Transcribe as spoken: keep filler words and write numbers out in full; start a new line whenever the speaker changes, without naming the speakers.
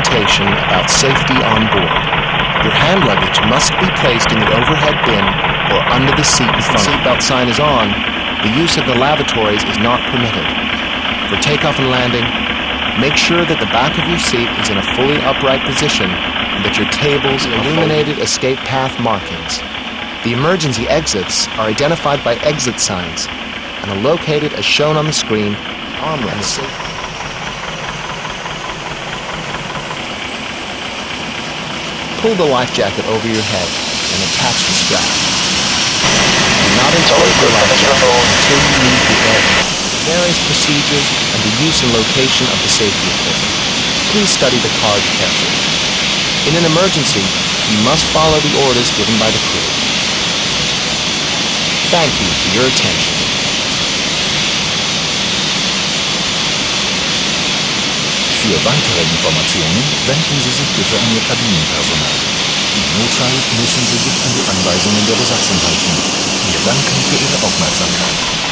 documentation about safety on board. Your hand luggage must be placed in the overhead bin or under the seat in front. If the seatbelt sign is on, the use of the lavatories is not permitted. For takeoff and landing, make sure that the back of your seat is in a fully upright position and that your tables illuminated escape path markings. The emergency exits are identified by exit signs and are located as shown on the screen. Armrests. Pull the life jacket over your head and attach the strap. Do not install the life jacket until you leave the area. Various procedures and the use and location of the safety equipment. Please study the card carefully. In an emergency, you must follow the orders given by the crew. Thank you for your attention.
Für weitere Informationen wenden Sie sich bitte an Ihr Kabinenpersonal. Im Notfall müssen Sie sich an die Anweisungen der Besatzung halten. Wir danken für Ihre Aufmerksamkeit.